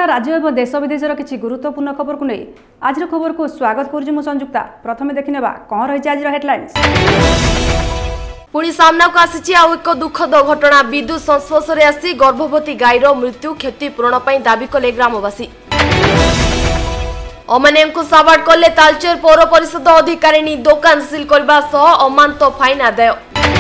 राज्य और देश विदेशर किसी गुरुत्वपूर्ण खबर को नहीं आज खबर को स्वागत करुँ संयुक्ता। प्रथम देखने कौन रही आज हेडलाइंस। पुणी सामना को आसी आउ एक दुखद घटना। विद्युत संस्पर्श में आसी गर्भवती गाईर मृत्यु क्षतिपूरण दाबी कले ग्रामवासी। अमानिया को साबाड़ कले तालचेर पौर परिषद अधिकारिणी। दुकान सिल करने सह अमांत फाइन आदाय।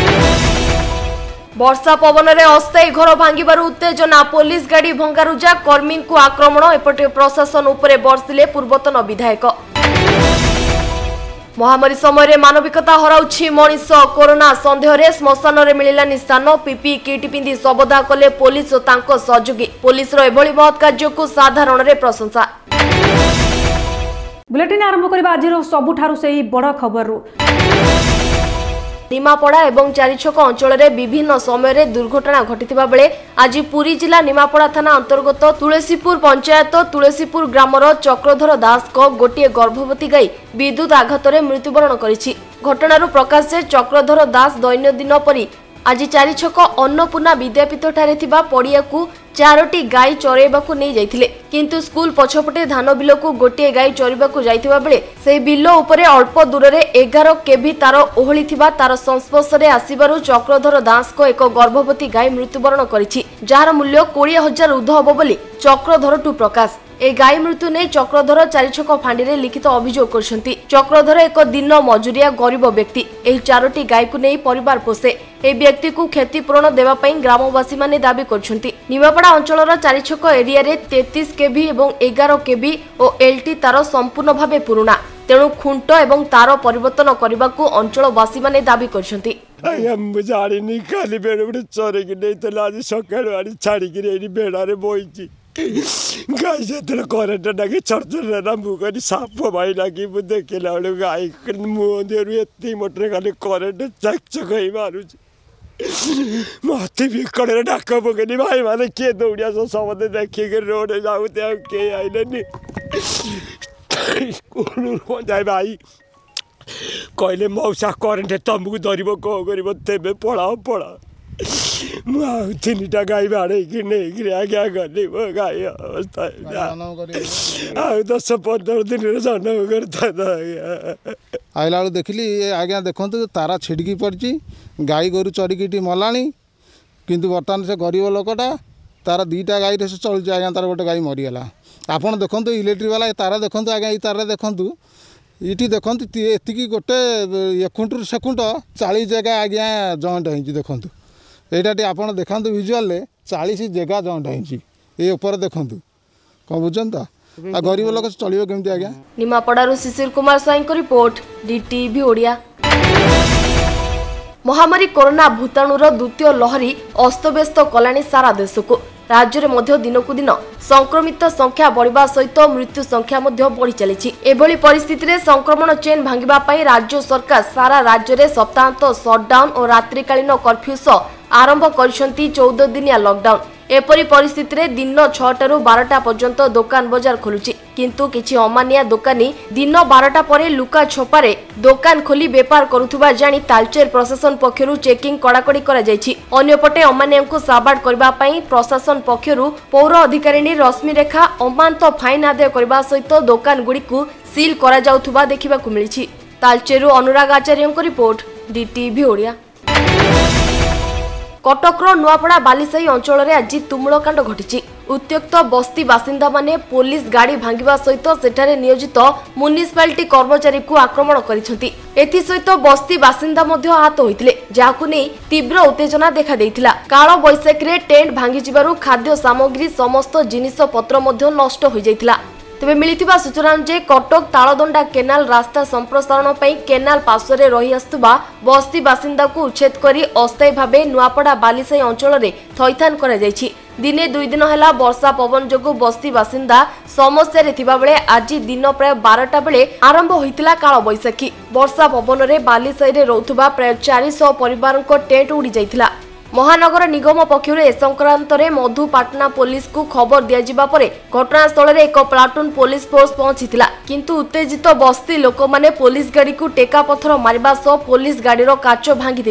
वर्षा पवन में अस्थायी घर भांगिबार उत्तेजना। पुलिस गाड़ी भंगारुजा कर्मी को आक्रमण। एपटे प्रशासन उपरे बर्षिले पूर्वतन विधायक। महामारी समय मानविकता हराउछि मनीष। कोरोना सन्देह रे श्मशान रे मिलिलानि स्थान। पीपी किट पिंधि शवदाह कले पुलिस और तांको सहयोगी। पुलिस रो एभली महत् कार्य को साधारण रे प्रशंसा। बुलेटिन आरंभ करबा आज सबुठारु सेही बड़ खबर। निमापड़ा एवं चारिछक अंचल में विभिन्न समय दुर्घटना घटिथिबा बेले आज पुरी जिला निमापड़ा थाना अंतर्गत तुलसीपुर पंचायत तुलसीपुर ग्रामर चक्रधर दास को गोटे गर्भवती गाई विद्युत आघात में मृत्युवरण करिछि। घटनारू प्रकाश से चक्रधर दास दैनंदिन परी आज चारिछक अन्नपूर्णा विद्यापीठ ठारे थिबा पड़िया को 4टी गाई चरेबाकू नहीं जाइथिले, किंतु स्कूल पछपटे धान बिल को गोटे गाई चरिबाकू जाइथिबा बेले से बिल उपरे अल्प दूर रे 11 केवी तार ओहली थिबा तार संस्पर्श रे आसीबारु चक्रधर दास को एक गर्भवती गाई मृत्युवरण करिछि, जार मूल्य 20,000 ऊर्ध्व हबो बोली चक्रधर टू प्रकाश। ए गाई मृत्यु नहीं चक्रधर चारिछक फांडी रे लिखित अभियोग करछंती। चक्रधर एक दिन मजुरिया गरीब व्यक्ति। एही 4टी गाई को नहीं परिवार पोषे। ए व्यक्ति को क्षतिपूरण देवा पई ग्रामवासी माने दाबी करछंती। निमापड़ा अंचलर चारिछक एरिया रे 33 केवी एवं 11 केवी और एलटी तार संपूर्ण भावे पुराना, तेणु खुंट एवं तार परिवर्तन करबाकू अंचलवासी माने दाबी करछंती। जानी खाली बेड़ बेड़ चोरे की नहीं आज सकाल छाड़ी बेड़ा रे बोई गाई से करेन्ट डाकी चरचर मुझे साप भाई लगी देखला बेलू गाई मुह देहर एत मोटर खाली करेन्ट चकचक मारू मत बिकड़े डाक पकनी भाई मैंने किए दौड़िया समझे देखिए रोड जाऊ किए आइले जाए भाई कहले मौसा करेन्ट तुमको धरब कौन कर तेज पढ़ाओ पढ़ा मुझा गाई बाड़े नहीं आज्ञा गली गाई अवस्था 10-15 दिन जन्म करता आइला बेलू देखिली आज्ञा देखु तारा छिड़की पड़ी गाई गोरु चरिकी मला किंतु बर्तमान से गरीब लोकटा तार 2टा गाई से चलुचे आज्ञा तार गोटे गाई मरीगला। आपड़ देखो इलेक्ट्रिक वाला तार देखो आज्ञा ये तार देखु ये देखो एति गोटे एकुंटू सेकुंट 40 जगह आज्ञा जॉइंट हो देखु एटा आप देखा विजुआल 40 जगह जॉइंट हो ऊपर देखु कौन बुझन तो गरीब लोक चलो केमती आज्ञा। निमापड़ारू शिशिर कुमार साई को रिपोर्ट डीटीवी ओडिया। महामारी कोरोना भूताणुर द्वितीय लहरी अस्तव्यस्त कलानी सारा देश को। राज्य में दिनकू दिन संक्रमित संख्या बढ़िबा सहित मृत्यु संख्या बढ़ी चली। एभली परिस्थिति रे संक्रमण चेन भांगिबा पई राज्य सरकार सारा राज्य में सप्ताहांत सटडाउन और रात्रिकालीन कर्फ्यू सह आरंभ करिसेंती 14 दिनिया लॉकडाउन। एपरी परिस्थिति रे दिन 6टारू 12टा पर्यंत दुकान बजार खोलुची, किंतु किछि अमानिया दोकानी दिन 12टा परे लुका छपारे दुकान खोली बेपार करुथुबा जानी तालचेर प्रशासन पक्षरु चेकिंग कड़ाकड़ी करा जायछि। अन्यपटे अमानिया को साबाड़ करबा पई प्रशासन पक्षरु पौर अधिकारिणी रश्मि रेखा अमांत फाइन आदाय करबा सहित दुकान गुडी को सील करा जाउथुबा देखिबाकू मिलिछि। तालचेरु अनुराग आचार्य को रिपोर्ट डीटीवी ओडिया। कटकर नुआपड़ा बालीसाही अंचल में आज तुमुलकांड घटी। उत्त्यक्त बस्ती बासिंदा माने पुलिस गाड़ी भांगिबा सहित सेठारे नियोजित म्युनिसिपालिटी कर्मचारी को आक्रमण करिसेंती। एथि सहित बस्ती बासिंदा मध्य आहत होइतिले, जाहाकू नै तीव्र उत्तेजना देखा देइतिला। काल बैशाखी रे टेंट भांगी जिबारु खाद्य सामग्री समस्त जिनिस पत्र मध्य नष्ट होई जाइतिला। तेबे मिलिथिबा सूचना जे कटक तालदंडा केनाल रास्ता संप्रसारण पई केनाल पार्श्व रही आसुबा बस्ती बासिंदा को उच्छेद करी अस्थायी भावे नुआपड़ा बालीसाही अंचल में थैथान करा जायछि। दिने 2 दिन है वर्षा पवन जोगु बस्ती बासिंदा समस्या रे थिबा बेले आज दिन प्राय 12टा बेले आरंभ होइतिला काल बैशाखी। वर्षा पवन रे बालीसाही रे रहउथुबा प्राय 400 परिवार को टेंट उड़ी जाइतिला। महानगर निगम पक्षर ए संक्रांत में मधुपाटना पुलिस को खबर दिया घटनास्थल में एक प्लाटून पुलिस फोर्स पहुंची, किंतु उत्तेजित बस्ती लोक माने पुलिस गाड़ी को टेका पथर मारिबा सह पुलिस गाड़ीर काच भांगी देइथिले।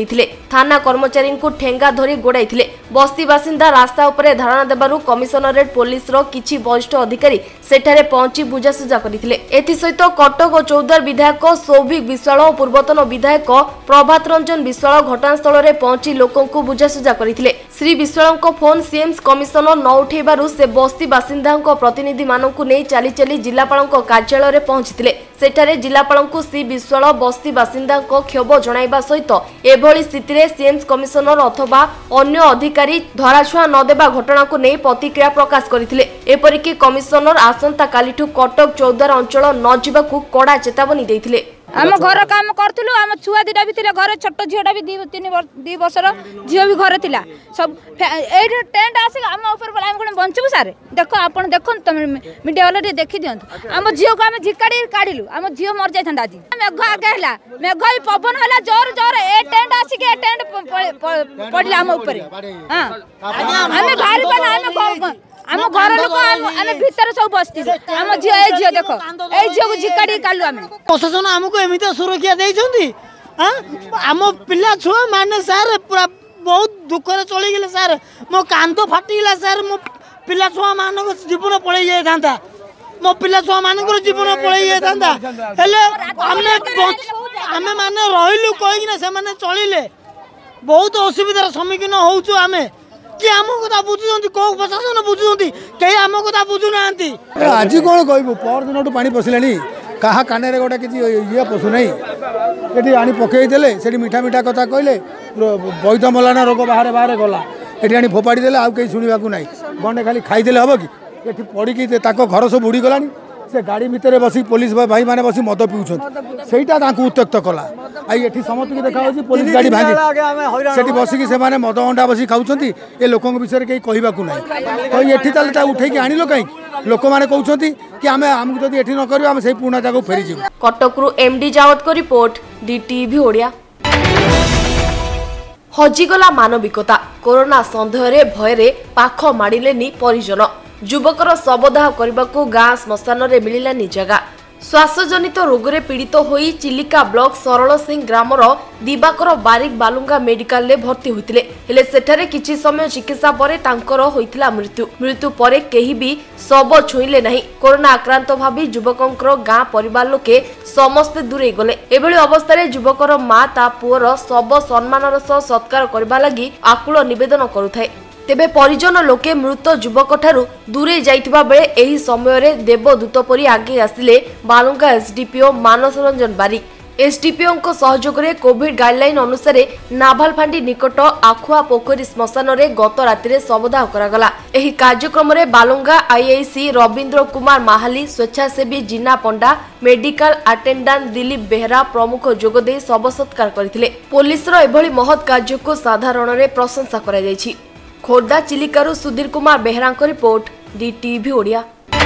थाना कर्मचारी को ठेंगा धरी गोड़ाई। बस्ती बासिंदा रास्ता उपरे धारणा देबारु कमिशनरेट पुलिस रो किछि वरिष्ठ अधिकारी सेठारे पहुंची बुझासुझा करथिले। एथिसहित कटक और चौदार विधायक सौभिक विश्वाल और पूर्वतन विधायक प्रभात रंजन विश्वाल घटनास्थल में पहुंची लोकंकु बुझासुझा करथिले। Shri Biswal phone CMS commissioner न उठेबारु से बस्ती बासिंदा प्रतिनिधि मानकु नै चली चली जिलापाल कार्यालय में पहुंची। सेठारे जिलापाल सी विश्वाल बस्ती बासिंदा क्षोभ जणाइबा सहित एभली स्थिति में सीएमएस कमिशनर अथवा अन्य अधिकारी धराछुआ नदेबा घटना को नहीं प्रतिक्रिया प्रकाश करथिले। एपरिकी कमिशनर आसंता कालीठू कटक चौदार अंचल न जिबाकू कड़ा चेतावनी देथिले। आम घर काम करथुलु आम छुआ दिटा भी थिले घर छोट झियोटा भी 2 वर्षर झियो भी घर थिला सब ए टेंट आसी आम ऊपर बोला हम कोन बंचबु सारे देखो आपण देखन तुम मीडिया वाला देखि दियंतु आम झियो को आम झिकाडी काढिलु आम झियो मर जाय थांदा जी मेघ आगे हला मेघ पवन हला जोर जोर ए टेंट आसी के टेंट पडला आम ऊपर हां हमें भारी बना हमें आम घर लोक आम भीतर सब बस्ती आम झियो ए झियो देखो ए झियो को झिकाडी काढलु आम प्रशासन आमको एमिति सुरक्षा देइछंती आम पिला छुआ माने सार पूरा बहुत दुख रे चली गेले सार मो कांदो फाटी गेला सार मो पिला छुआ मानको जीवन पळै जाय थांता मो पिला छुआ मानको जीवन पळै जाय थांता हेले आमे माने रहिलु कहि ना से माने चलिले बहुत असुविधार सम्मुखीन होउछु आमे कि आम कथा बुझुंती को प्रशासन बुझुंती के आम कथा बुझु नांती आज कौन कहबो पर दिन पानी पशिलानी कहा काने रे गोटा किछि ये पशु नहीं एठी आनी पकई देले सेठी मीठा मीठा कथा कहले वैध मलाना रोग बाहर बाहर गला एठी आनी फोपाड़ी देले आ केही सुनिबा को नाही गंडे खाली खाई देले हबो कि एठी पड़ी कि ताको घर सब बुड़ी गलानी से गाड़ी भितर बसी पुलिस भाई माने बसी मद पिउछन सेटा ताकू उत्त्यक्त कला आई एठी समस्त के देखा होची पुलिस गाड़ी भांगी सेठी बसी कि से माने मद अंडा बसी खाउछंती ए लोकन विषय के कहबा को नाही तो एठी ताले ता उठै कि आनिलो काई लोक माने कहउछंती कि आमे हमकु जदी एठी न करियो आमे सेही पुणा जागो फेरी जिवु। कटकरू एमडी जावत को रिपोर्ट डीटीवी ओडिया। हजिगला मानविकता कोरोना संदेह रे भयरे पाख माडिलेनी परिजन युवकर शवदाह करने को गाँ श्मशान रे मिलानी जगह। श्वासजनित रोगरे पीड़ित होई चिलिका ब्लॉक सरल सिंह ग्रामर दिवाकर बारिक बालुंगा मेडिकल ले भर्ती होइतिले हेले सेठारे किछि समय चिकित्सा परे तांकर होइतिला मृत्यु परे केही भी शव छुईले नहीं। कोरोना आक्रांत भाबी युवकंकर गाँ परिवार लोके समस्ते दूरे गले। एभली अवस्था युवकर मां ता पुअर शव सम्मानर सह सत्कार करबा लागि आकुल निवेदन करुथाय। तेबे परिजन लोके मृत युवक ठारू दूरे जाइतिबा बेले एही समय रे देवदूत परी आगे आसिले बालुंगा एसडीपीओ मानस रंजन बारिक। एसडीपीओ को सहयोग रे कोविड गाइडलाइन अनुसार नाभालफांडी निकट आखुआ पोखरी श्मशान रे गत राति रे शवदाह करागला। एही कार्यक्रम रे बालुंगा आईआईसी रविंद्र कुमार माहाली स्वेच्छासेवी जीना पंडा मेडिकल अटेंडेंट दिलीप बेहरा प्रमुख जोगदे शव सत्कार करथिले। पुलिस रो एभली महत् कार्य को साधारण रे प्रशंसा करा जायछि। खोर्धा चिलिकारु सुधीर कुमार बेहरा रिपोर्ट डीटीवी ओडिया।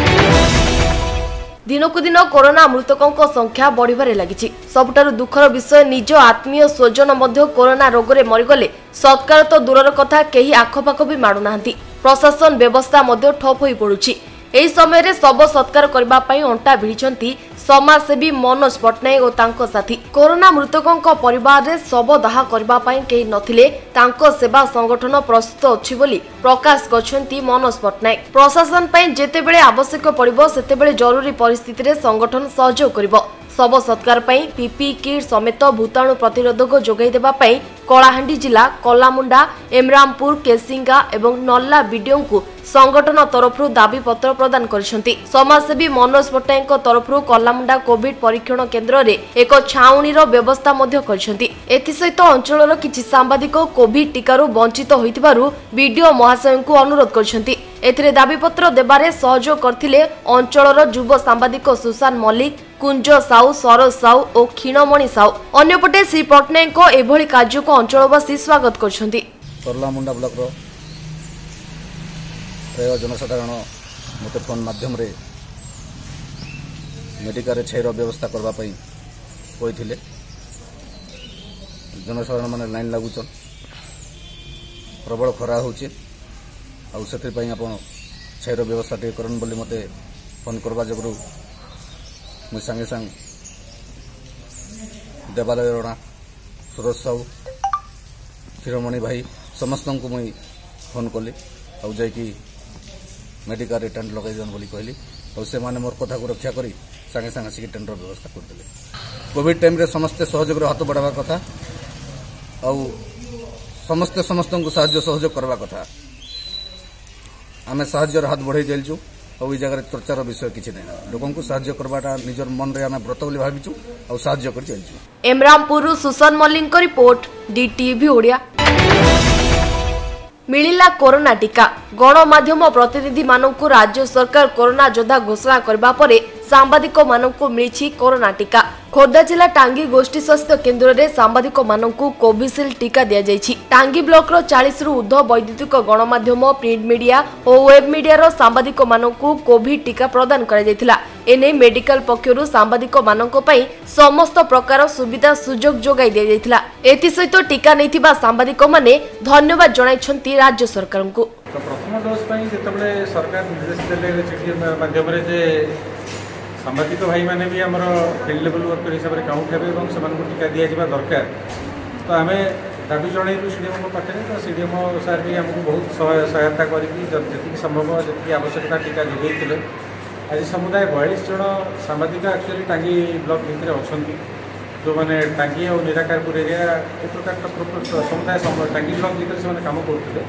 दिनकु दिन कोरोना मृतकों संख्या बढ़िबारे लागिछि। सबटारु दुखर विषय निज आत्मीय स्वजन मध्य कोरोना रोगरे मरिगले सत्कार तो दूरर कथा केही आखपाख भी माडु नाहंती। प्रशासन व्यवस्था मध्य ठप होई पडुछि। एही समय रे शव सत्कार करबा पई अंटा भिड़िछंती समाजसेवी मनोज पट्टनायक और तांको साथी। कोरोना मृतकों परिवार रे शव दाह करबा पई केही नथिले तांको सेवा संगठन प्रस्तुत अछि बोली प्रकाश करछंती मनोज पट्टनायक। प्रशासन पई जेतेबेले आवश्यक पड़िबो सेतेबेले जरूरी परिस्थिति रे संगठन सहयोग करिबो। शव सत्कार पई पीपी किट समेत भूताणु प्रतिरोधक जोगाई देबा पई कलाहांडी जिला कलामुंडा एमरामपुर केसिंगा एवं नल्ला बीडीओ को संगठन तरफरु दाबी पत्र प्रदान करिसंती। समाजसेवी मनोज पट्टनायक तरफरु कलामुंडा कोविड परीक्षण केंद्र रे एक छाउणी रो व्यवस्था मध्य करिसंती। एथि सहित अंचलर किछि सांबादिक कोविड टीकारु वंचित होइतिबारु बीडीओ महाशय को अनुरोध करिसंती। एथिरे दाबी पत्र देबारे सहयोग करथिले अंचलर युव सांबादिक सुशांत मल्लिक कुंज साहू सरोज साहू और क्षीणमणि साहू। अन्यपटे श्री पट्टनायक एभली कार्य को अंचलवासी स्वागत करछंती। करलामुंडा ब्लॉक रो प्राय जनसाधारण मते फोन माध्यम रे मेडिकल रे छेर व्यवस्था करबा पई कहिथिले। जनसाधारण माने लाइन लागुचन प्रबल खरा होची आ सेते पई आपण छेर व्यवस्था टे करन बोली मते फोन करबा जगरु मु संगे संग देवालय राणा सुरज साहू शिरोमणि भाई समस्त को मुई फोन कली आउ जाकि मेडिकल टेंट लगे दिन बोली कहली और से माने मोर कथा को रक्षा करी संगे संगे आसिक टेंडर व्यवस्था करदे। कोविड टाइम रे समस्ते सहयोग हाथ बढ़ावा कथा आउ समस्ते समस्त को साहाय्य सहयोग करवा कथा। आमे साहाय्यर हाथ बढ़ाई चलचु और जगह चर्चार विषय किसी नहीं लोक को साहाय्य करवाटा निजर मन रे आमे व्रत बोली भाविचु और साहाय्य कर चलचु। एमरामपुर सुसन मल्लिक रिपोर्ट डीटीवी ओडिया। मिलिला कोरोना टीका गणमाध्यम प्रतिनिधि मानकु राज्य सरकार कोरोना योद्धा घोषणा करबा परे सांबादिक मानकु मिली कोरोना टीका। खोर्धा जिला टांगी गोष्ठी स्वास्थ्य केन्द्र में सांबादिक मानकु कोविशील्ड टीका दिया जायछि। टांगी ब्लॉक रो 40 रु ऊर्ध्व वैद्युतिक गणमाध्यम प्रिंट मीडिया और वेब मीडिया रो सांबादिक मानकु कोविड टीका प्रदान करा जायथिला। एने मेडिकल पक्षरु सांबादिक मानक पई समस्त प्रकार सुविधा सुजोग जोगाई दिया जायथिला। एति सहित टीका नैथिबा सांबादिक माने धन्यवाद जणाइछन्ती राज्य सरकार को। प्रथम डोज पई जेतबले सरकार निर्देश देले चिठी माध्यम रे जे सांबादिक भाई मैंने भी आमर फील्ड लेवल वर्कर हिसाब से काउंट हेबे और से टीका दि जा दरकार। तो आम दाबी जनइलु सीडीएम पाखे तो सीडीएम सार भी आमको बहुत सहायता करके संभव जी आवश्यकता टीका जोगे। आज समुदाय 42 जन सांबादिक एक्चुअली टांगी ब्लॉक भितर अच्छा जो मैंने टांगी और निराकारपुर एरिया ए प्रकार समुदाय टांगी ब्लॉक भितर से कम करुले।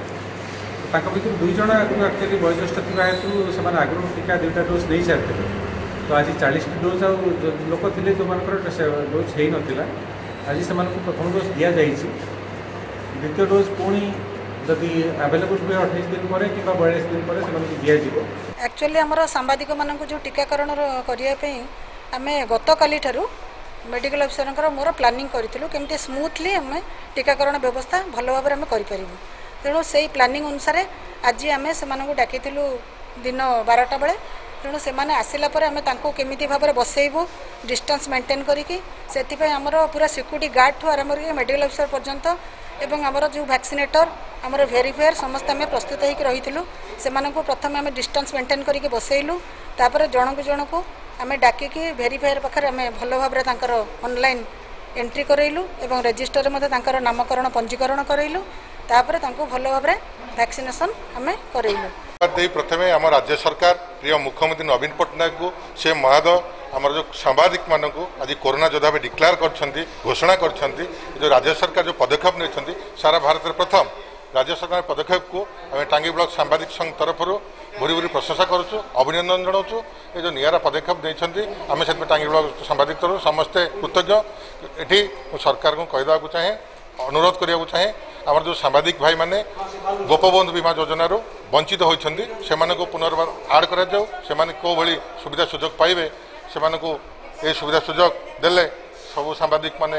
भर 2 जन आगु एक्चुअली वयोज्येष्ठ थी हेतु से आगु टीका 2टा डोज नहीं सारी। तो आज 40 डोज लोक थे जो डोज हो नाला आज से प्रथम डोज दि जाइए। द्वितीय डोज पुणी जदि आवेलेबल हुए 28 दिन पर कि 42 दिन पर दिज्व। एक्चुअली आमर सांबादिक मानक जो टीकाकरण करने आम गत काली मेडिकल अफिसर मोर प्लानिंग करूँ केमती स्मूथली आम टीकाकरण व्यवस्था भल भाव में करूँ। तेणु से प्लानिंग अनुसार आज आम से डाक दिन 12टा बेले। तेणु से आसला आम केमी भाव में बसैबू डिस्टेंस मेंटेन करके आमर पूरा सिक्यूरीटी गार्ड ठू आरंभ कर मेडिकल अफिसर पर्यंत एवं आमर जो वैक्सीनेटर आमर वेरीफायर समस्त आम प्रस्तुत होकर रही से प्रथम आम डिस्टेंस मेंटेन करके बसैलु। तापर जन को जन को आम डाकिकी वेरीफायर पाखे आम भल भाव में ऑनलाइन एंट्री करैलु एवं रजिस्टर में नामकरण पंजीकरण करैलु। तापर भल भाव में वैक्सीनेशन आम करैलु। प्रथमे आम राज्य सरकार प्रिय मुख्यमंत्री नवीन पट्टनायक को से महोदय आम जो सांबादिक मान आज कोरोना योद्धा भाव डिक्लेयर कर घोषणा कर जो राज्य सरकार जो पदक्षेप नहीं सारा भारत में प्रथम राज्य सरकार पदक्षेप को आम टांगी ब्लॉक सांबादिक संघ तरफ भूरी भूरी प्रशंसा करुँ अभिनंदन जनाऊँ। ये जो निरा पदक्षेप नहीं आम से टांगी ब्लॉक सांबादिक तरफ समस्ते कृतज्ञ। ये सरकार को कहीदेक चाहे अनुरोध करने चाहे आम जो सांबादिक भाई मैंने गोपबंधु बीमा योजना वंचित होती से पुनर्बार आड कर कौ भाई सुविधा सुजोग पाइबे से ये सुविधा सुजोग देले सबू सांबादिक माने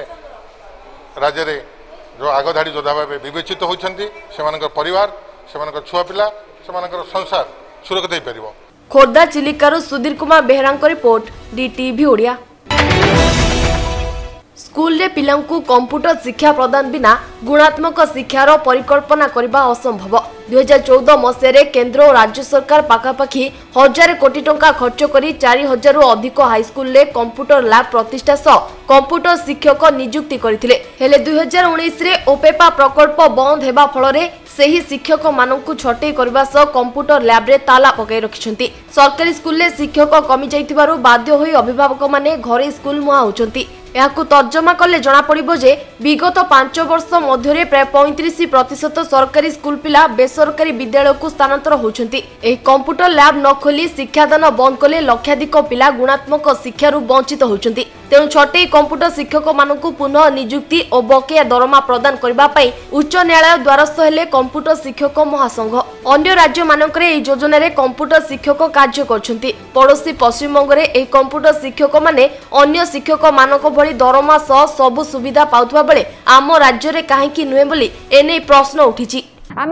राज्य में जो आगधाड़ी योद्धा भाव विवेचित होती से परिवार से छुआ पिला से संसार सुरक्षित हो पार। खोर्धा चिलिकार Sudhir Kumar Behera report DTV Odia. School रे पिलांकु कंप्यूटर शिक्षा प्रदान बिना गुणात्मक शिक्षार परिकल्पना करबा असंभव। 2014 मसीह केंद्र और राज्य सरकार पाखापाखि 1000 कोटी टंका खर्च करी 4000 रु अधिक हाईस्कूल रे कंप्यूटर लैब प्रतिष्ठा सह कंप्यूटर शिक्षक नियुक्ति करथिले। हेले 2019 रे ओपेपा प्रकल्प बंद हेबा फल रे सेही शिक्षक मानकु छटई करबा सह कंप्यूटर लैब रे ताला पकाई रखिसंती। सरकारी स्कूल रे शिक्षक कमी जाइतिबारु बाध्य होई अभिभावक माने घरे स्कूल मुहा होचंती। याकु तर्जमा कले जना पड़िबो जे विगत 5 वर्ष मध्य प्राय 35% सरकारी स्कूल पिला बेसरकारी विद्यालय को स्थानांतर होचंती। एही कंप्यूटर लैब न खोली शिक्षादान बंद कले लक्षाधिक पिला गुणात्मक शिक्षारु वंचित होचंती। तेणु छटई कंप्यूटर शिक्षक मानकु पुनः नियुक्ति और बकेया दरमा प्रदान करबा पई उच्च न्यायालय द्वारस्थ हेले कंप्यूटर शिक्षक महासंघ। अन्य राज्य मानकरे एही योजना रे कंप्यूटर शिक्षक कार्य करछंती। पड़ोसी पश्चिम बंग रे एही कंप्यूटर शिक्षक माने अन्य शिक्षक मानक भली दरमा सह सबु सुविधा पाउथबा बेले आम राज्य रे काहेकि नुहे बोली एने प्रश्न उठिछि। आम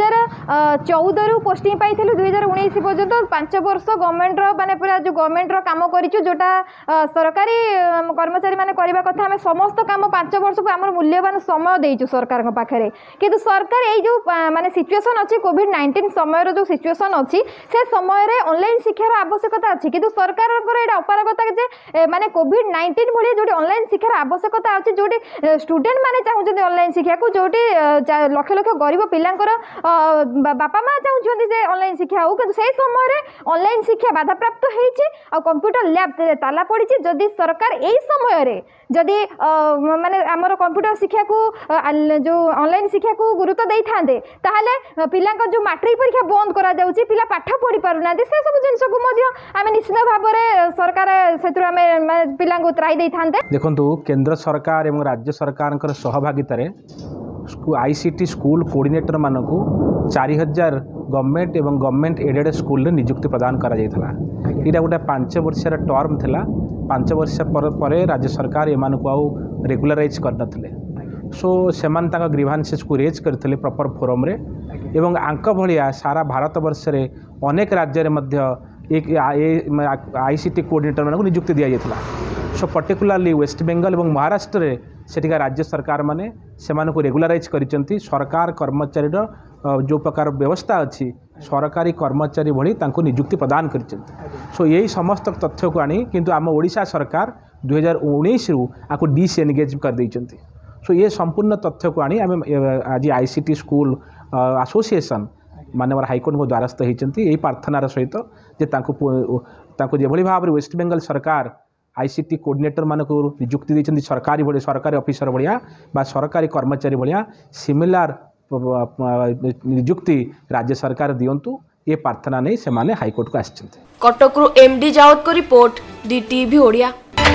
2014 रु पोस्टिंग पाई 2019 पर्यंत 5 वर्ष गवर्नमेंट माने पूरा जो गवर्नमेंट काम करिछु जोटा सरकारी कर्मचारी माने करबा कथा आम समस्त काम 5 वर्ष को आम मूल्यवान समय देइछु सरकार पाखे किंतु सरकार ये जो माने सिचुएशन अच्छी कोविड-19 समय जो सिचुएशन अच्छी से समय रे ऑनलाइन शिक्षार आवश्यकता अच्छी किंतु सरकार एटा अपारगता जे माने कोविड-19 भली जोटी ऑनलाइन शिक्षार आवश्यकता अच्छी जोटी स्टूडेंट माने चाहूछन ऑनलाइन शिक्षा को जोटी लक्ष लक्ष गरीब पिलांकर बापा माँ चाहूछन जे ऑनलाइन शिक्षा हो किंतु से समय रे ऑनलाइन शिक्षा बाधा प्राप्त होईछि आ कंप्यूटर लैब ताला पड़िछि जदि सरकार एई समय रे जदि माने हमर कंप्यूटर शिक्षा को जो ऑनलाइन शिक्षा को गुरुत्व देई थांदे ताहले पिलांका जो मैट्रिक परीक्षा बंद करा जाउछि पिला पाठ पढ़ी पारु ना से सब जिंस को मध्य आमे निश्चित भाव रे सरकार सेतु आमे पिलांको त्राई देई थांदे। देखंतु केंद्र सरकार एवं राज्य सरकार सहभागितार आईसीटी स्कूल कोऑर्डिनेटर मानकू 4000 गवर्नमेंट एवं गवर्नमेंट एडेड स्कूल नियुक्ति प्रदान करा जायथला। एटा गोटे 5 वर्षर टर्म थिला। 5 वर्ष पर राज्य सरकार एमानकू आउ रेगुलराइज करनथिले सो सेमान ताका ग्रीवांसेस को रेज करथिले प्रॉपर फोरम रे एवं आंक भलिया सारा भारत वर्ष रे अनेक राज्य रे मध्य एक आईसीटी कोऑर्डिनेटर मानकू नियुक्ति दिया जायथला। सो पर्टिकुलरली वेस्ट बेंगल और महाराष्ट्र रे सेठिका राज्य सरकार माने सेमानकू रेगुलराइज करिसेंती। सरकार कर्मचारी जो प्रकार व्यवस्था अच्छी सरकारी कर्मचारी भली तांको नियुक्ति प्रदान करिसेंती। सो यही समस्त तथ्य को आनी किंतु आम ओडिशा सरकार 2019 रु आको डिसएनगेज कर दैचंती। सो ये संपूर्ण तथ्य को आनी आम आज आईसीटी स्कूल एसोसिएशन मानवर हाईकोर्ट को द्वारस्थ होती यही प्रार्थनार सहित जे तांको जेभली भाव वेस्ट बेंगल सरकार आईसीटी कोऑर्डिनेटर मानक नियुक्ति देइछन्ती सरकारी ऑफिसर भलिया बा सरकारी कर्मचारी भलिया सिमिलर नियुक्ति राज्य सरकार दियंतु ये प्रार्थना नहीं से माने हाईकोर्ट को आछन्ती। कटकरू एमडी जावत को रिपोर्ट डीटीवी ओडिया।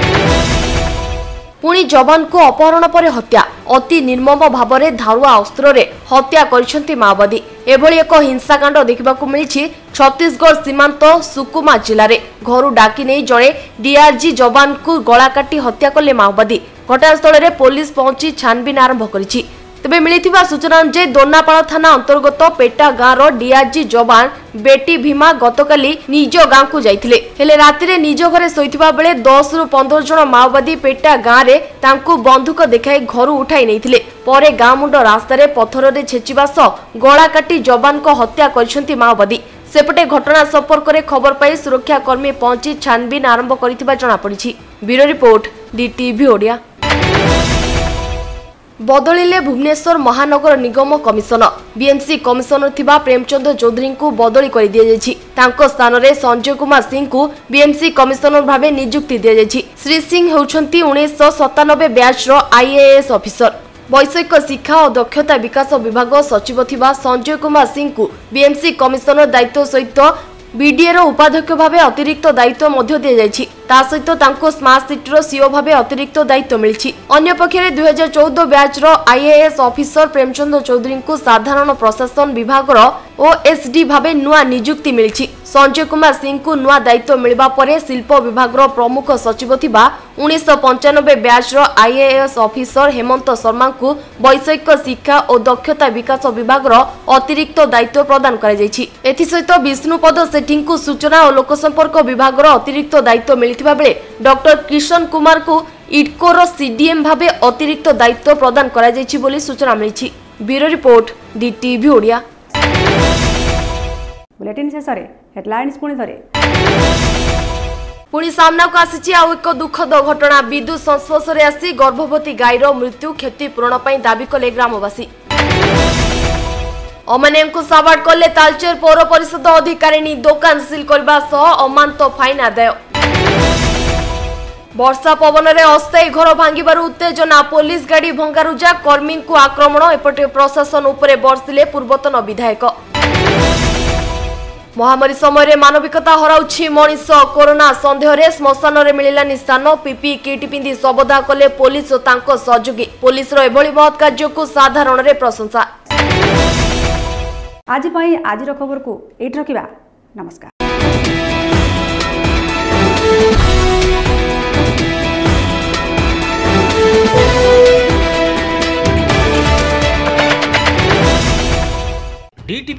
पुणी जवान को अपहरण पर हत्या अति निर्मम भाव में धारुआ अस्त्र रे हत्या करिसेंती माओवादी। एभली एक हिंसाकांड देखा मिली छत्तीसगढ़ सीमांत सुकुमा जिले में घर डाकी नहीं जड़े डीआरजी जवान को गला काटी हत्या कले माओवादी। घटनास्थल में पुलिस पहुंची छानबीन आरंभ करिछि। तेबे मिलिथिबा सूचना अनुसार दोनापाड़ थाना अंतर्गत पेटा गाँव डीआरजी जवान बेटी भीमा गतकाली निज गाँव को जाइथिले हेले रातिरे निज घरे सोइथिबा बेले 10 रु 15 जण माओवादी पेटा गाँव रे तांकु बंदूक देखाई घरु उठाई नैथिले। परे गाँ मुंड रास्ता रे पत्थर रे छेचिबा सह गला काटी जवान को हत्या करिसेंती माओवादी। सेपटे घटना संपर्क में खबर पाई सुरक्षा कर्मी पहुंची छानबीन आरंभ करिथिबा जणा पड़िछि। Bureau report DTV Odia. बदलिले भुवनेश्वर महानगर निगम कमिशनर बीएमसी कमिशनर थिबा प्रेमचंद चौधरी को बदली कर दिया जायछि। तांको स्थान रे संजय कुमार सिंह को बीएमसी कमिशनर भावे नियुक्ति दिया जायछि। श्री सिंह होउछंती 1997 बैच रो आईएएस ऑफिसर। वैषयिक शिक्षा और दक्षता विकास विभाग सचिव थिबा संजय कुमार सिंह को बीएमसी कमिशनर दायित्व सहित बीडीए रो उपाध्यक्ष भावे अतिरिक्त दायित्व मध्य दिया जायछि। ता सहित तांको स्मार्ट सिटी रो सीओ भावे अतिरिक्त दायित्व मिलिछि। अन्य पक्षरे 2014 बैच रो आईएएस ऑफिसर प्रेमचंद चौधरी को साधारण प्रशासन विभाग रो ओएसडी भावे नुआ नियुक्ति मिलिछि। संजय कुमार सिंह को नुआ दायित्व मिलबा परे शिल्प विभाग रो प्रमुख सचिव थिबा 1995 बैच रो आईएएस ऑफिसर हेमंत शर्मा को वैषयिक शिक्षा और दक्षता विकास विभाग रो अतिरिक्त दायित्व प्रदान करा जायछि। एथि सहित विष्णुपद सेठी को सूचना और लोकसंपर्क विभाग रो अतिरिक्त दायित्व मिलिथिबा बेले डॉक्टर किशन कुमार को इडको रो सीडीएम भावे अतिरिक्त दायित्व प्रदान करा जायछि बोली सूचना मिलिछि। Bureau report DTV Odia. Bulletin शेष हेडलाइंस पुणी थरे पुणी सामना को आसी आउ एक दुखद घटना। विद्युत संस्पर्श रे आसी गर्भवती गाईर मृत्यु क्षतिपूरण पर दाबी कले ग्रामवासी। अमानिया को साबाड़ कले तालचेर पौर परिषद अधिकारिणी। दुकान सिल करने सह अमांत फाइन आदाय। वर्षा पवन रे अस्थायी घर भांगिबार उत्तेजना। पुलिस गाड़ी भंगारुजा कर्मी को आक्रमण। एपटे प्रशासन उपरे बरसिले पूर्वतन विधायक। महामारी समय रे मानविकता हराउछि मनीष। कोरोना संदेह रे श्मशान रे मिलिलानि स्थान। पीपी किट पिंधि शवदाह कले पुलिस और तांको सहयोगी। पुलिस रो एभली महत् कार्य को साधारण रे प्रशंसा। आज पई आजिर खबर को एट रखिबा। नमस्कार।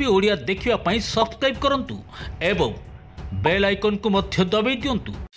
टीवी ओडिया देखिवा पई सब्सक्राइब करंतु एवं बेल आइकन को मध्य दबाई दियंतु।